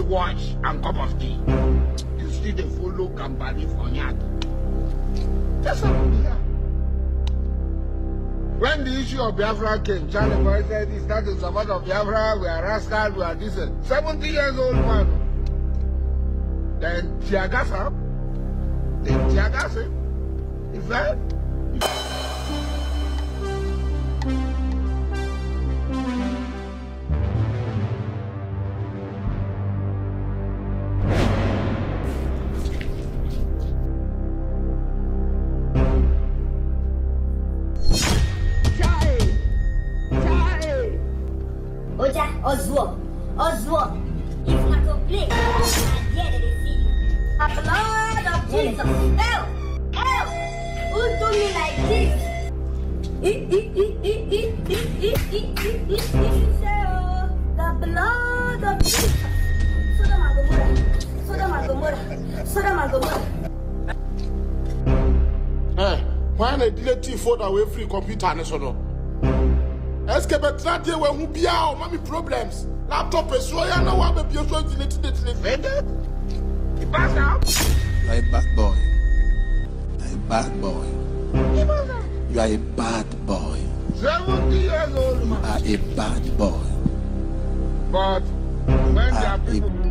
watch and cup of tea. You see the follow company for yard. That's how we are. When the issue of Biafra came, Charlie Boy said, "Is that the support of Biafra? We are rascal, we are this." 70 years old man. Then Tiagasa. Then Tiagasa. Is that? Oja, Oswald, if not to play, I dare to see you. A blood of Jesus, help, who do me like this? The blood of Jesus. Sodom and Gomorrah. Why they delete photo away free computer national? Escape that day when we be out, mommy problems. Laptop is so I know what be so deleted it. He passed out. You are a bad boy. You are a bad boy. You are a bad boy. 70 years old man. You are a bad boy. But when there are people